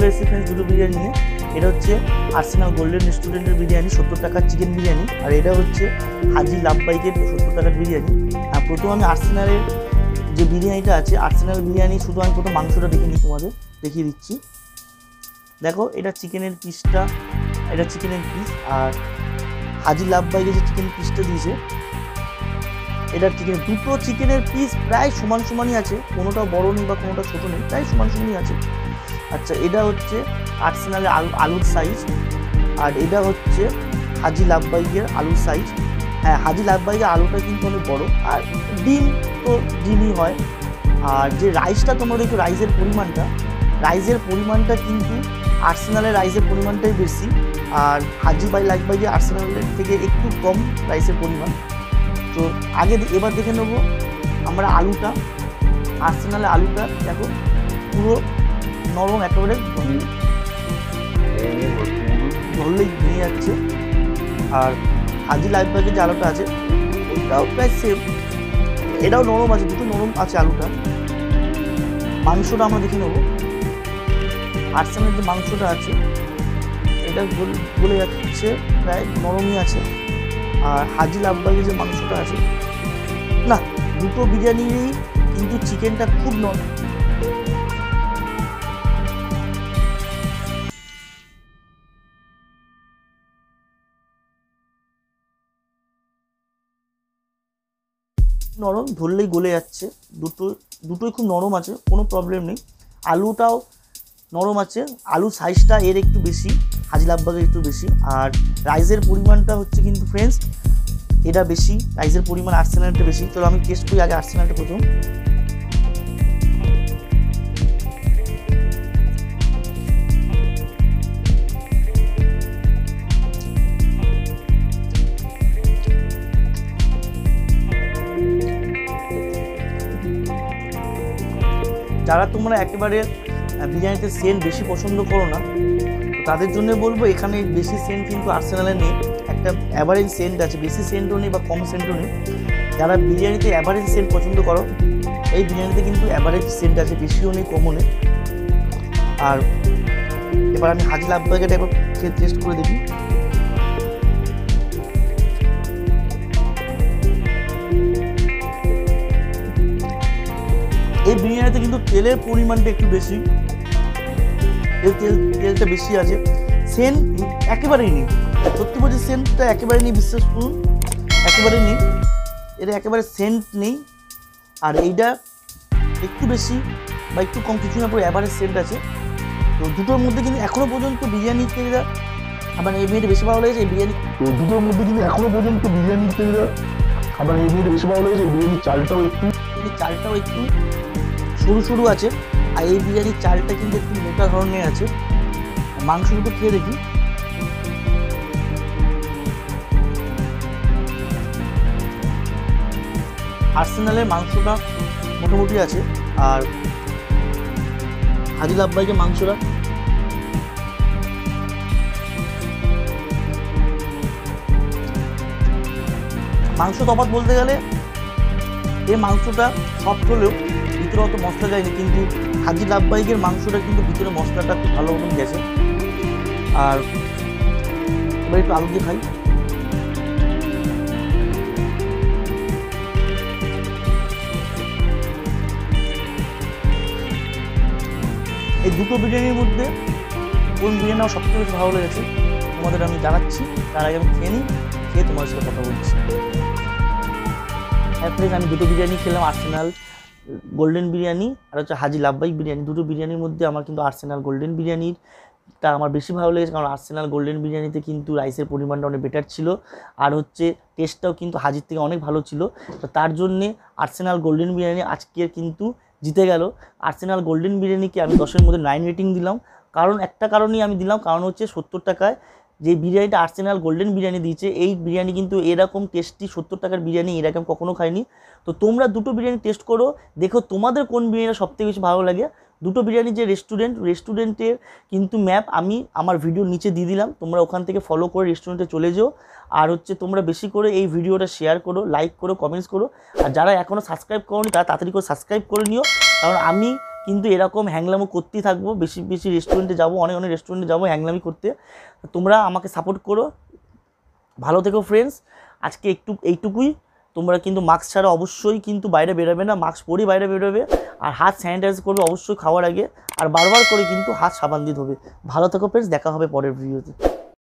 চলে এসেছি ফ্রেন্ডস দুটো বিরিয়ানি নিয়ে। এটা হচ্ছে আর্সেনাল গোল্ডেন রেস্টুরেন্টের বিরিয়ানি 70 টাকার চিকেন বিরিয়ানি, আর এটা হচ্ছে হাজি লাব্বাইকের 70 টাকার বিরিয়ানি। আর প্রথম আমি আর্সেনালের যে বিরিয়ানিটা আছে, আর্সেনাল বিরিয়ানি শুধু আমি প্রথম মাংসটা দেখে নিই, তোমাদের দেখিয়ে দিচ্ছি। দেখো এটা চিকেনের পিসটা, এটা চিকেনের পিস। আর হাজি লাব্বাইকে যে চিকেন পিসটা দিয়েছে, এটা চিকেন, দুটো চিকেনের পিস প্রায় সমান সমানই আছে, কোনোটা বড় নেই বা কোনোটা ছোটো নেই, প্রায় সমান সমানই আছে। আচ্ছা, এটা হচ্ছে আর্সেনালের আলুর সাইজ, আর এটা হচ্ছে হাজি লাব্বাইকের আলুর সাইজ। হ্যাঁ, হাজি লাব্বাইকের আলুটা কিন্তু অনেক বড়, আর ডিম তো ডিমই হয়। আর যে রাইসটা তোমরা দেখো, রাইসের পরিমাণটা কিন্তু আর্সেনালের রাইসের পরিমাণটাই বেশি, আর হাজি লাব্বাইকের আর্সেনালের থেকে একটু কম রাইসের পরিমাণ। তো এবার দেখে নেবো আমরা আলুটা। আর্সেনালের আলুটা দেখো পুরো নরম, একেবারে ধরলেই ভেঙে যাচ্ছে। আর হাজি লাব্বাইকের যে আলুটা আছে ওইটাও প্রায় সেম, এটাও নরম আছে, দুটো নরম আছে আলুটা। মাংসটা আমরা দেখে নেবো। আর্সেনালের যে মাংসটা আছে এটা গলে যাচ্ছে, প্রায় নরমই আছে। আর হাজি লাব্বাইকের যে মাংসটা আছে, না, দুটো বিরিয়ানিরই কিন্তু চিকেনটা খুব নরম। নরম, ধরলেই গলে যাচ্ছে, দুটোই খুব নরম আছে, কোনো প্রবলেম নেই। আলুটাও নরম আছে, আলুর সাইজটা এর একটু বেশি, হাজি লাব্বাইকের একটু বেশি। আর রাইসের পরিমাণটা হচ্ছে কিন্তু ফ্রেন্ডস এটা বেশি, রাইসের পরিমাণ আর্সেনালটা বেশি। তো আমি টেস্ট করি আগে আর্সেনালটা প্রথম। যারা তোমরা একেবারে বিরিয়ানিতে সেন্ট বেশি পছন্দ করো না, তাদের জন্য বলবো এখানে বেশি সেন্ট কিন্তু আর্সেনালে নেই, একটা অ্যাভারেজ সেন্ট আছে, বেশি সেন্টও নেই বা কম সেন্টও নেই। যারা বিরিয়ানিতে অ্যাভারেজ সেন্ট পছন্দ করো, এই বিরিয়ানিতে কিন্তু অ্যাভারেজ সেন্ট আছে, বেশিও নেই কমও নেই। আর এবার আমি হাজি লাব্বাইকেটা একবার খেয়ে টেস্ট করে দেখি। এই বিরিয়ানিতে কিন্তু তেলের পরিমাণটা একটু বেশি, তেলটা বেশি আছে। সেন্ট একেবারেই নেই, সত্যি বলছি সেন্টটা একেবারেই নেই, বিশ্বাস করুন একেবারেই নেই, এটা একেবারে সেন্ট নেই। আর এইটা একটু বেশি বা একটু কম কিছু না, পুরো অ্যাভারেজ সেন্ট আছে। তো দুটোর মধ্যে কিন্তু এখনও পর্যন্ত বিরিয়ানি খেয়ে আমার এই বিরিয়ানি বেশি ভালো লেগেছে। এই বিরিয়ানি দুটোর মধ্যে কিন্তু এখনও পর্যন্ত বিরিয়ানি খেয়ে আমার এই বিরিয়ানি বেশি ভালো লেগেছে। এই বিরিয়ানির চালটাও একটু সরু সরু আছে, আর এই বিরিয়ানির চালটা কিন্তু একটু মোটা ধরনের আছে। মাংস দুটো খেয়ে দেখি। আর্সেনালের মাংসটা মোটামুটি আছে, আর হাজি লাব্বাইকের মাংসটা মাংস তফাৎ বলতে গেলে এই মাংসটা সফট হলেও ভিতরে অত মশলা যায়নি, কিন্তু হাজি লাব্বাইকের মাংসটা কিন্তু ভিতরে মশলাটা খুব ভালো মতন গেছে। আর এবার একটু আলু দিয়ে খাই। এই দুটো বিরিয়ানির মধ্যে কোন বিরিয়ানি আমার সবথেকে বেশি ভালো লেগেছে তোমাদের আমি জানাচ্ছি, তার আগে আমি খেয়ে নিই, খেয়ে তোমার সাথে কথা বলছি। হ্যাঁ ফ্রেন্ডস, আমি দুটো বিরিয়ানি খেলাম, আর্সেনাল গোল্ডেন বিরিয়ানি আর হচ্ছে হাজি লাব্বাইক বিরিয়ানি। দুটো বিরিয়ানির মধ্যে আমার কিন্তু আর্সেনাল গোল্ডেন বিরিয়ানিটা আমার বেশি ভালো লেগেছে, কারণ আর্সেনাল গোল্ডেন বিরিয়ানিতে কিন্তু রাইসের পরিমাণটা অনেক বেটার ছিল, আর হচ্ছে টেস্টটাও কিন্তু হাজির থেকে অনেক ভালো ছিল। তো তার জন্যে আর্সেনাল গোল্ডেন বিরিয়ানি আজকের কিন্তু জিতে গেল। আর্সেনাল গোল্ডেন বিরিয়ানিকে আমি 10-এর মধ্যে 9 রেটিং দিলাম, কারণ একটা কারণেই আমি দিলাম, কারণ হচ্ছে 70 টাকায় যে বিরিয়ানিটা আর্সেনাল গোল্ডেন বিরিয়ানি দিয়েছে, এই বিরিয়ানি কিন্তু এরকম টেস্টি 70 টাকার বিরিয়ানি এরকম কখনো খাইনি। তো তোমরা দুটো বিরিয়ানি টেস্ট করো, দেখো তোমাদের কোন বিরিয়ানিটা সবথেকে বেশি ভালো লাগে। দুটো বিরিয়ানির যে রেস্টুরেন্টের কিন্তু ম্যাপ আমি আমার ভিডিওর নিচে দিয়ে দিলাম, তোমরা ওখান থেকে ফলো করে রেস্টুরেন্টে চলে যাও। আর হচ্ছে তোমরা বেশি করে এই ভিডিওটা শেয়ার করো, লাইক করো, কমেন্টস করো। আর যারা এখনও সাবস্ক্রাইব করোনি তারা তাড়াতাড়ি করে সাবস্ক্রাইব করে নিও, কারণ আমি কিন্তু এরকম হ্যাংলামো করতেই থাকবো, বেশি বেশি রেস্টুরেন্টে যাবো, অনেক অনেক রেস্টুরেন্টে যাবো হ্যাংলামি করতে। তোমরা আমাকে সাপোর্ট করো, ভালো থেকো ফ্রেন্ডস। আজকে এইটুকুই। তোমরা কিন্তু মাস্ক ছাড়া অবশ্যই কিন্তু বাইরে বেরোবে না, মাস্ক পরেই বাইরে বেরোবে, আর হাত স্যানিটাইজ করবে অবশ্যই খাওয়ার আগে, আর বারবার করে কিন্তু হাত সাবান দিয়ে ধোবে। ভালো থেকো ফ্রেন্ডস, দেখা হবে পরের ভিডিওতে।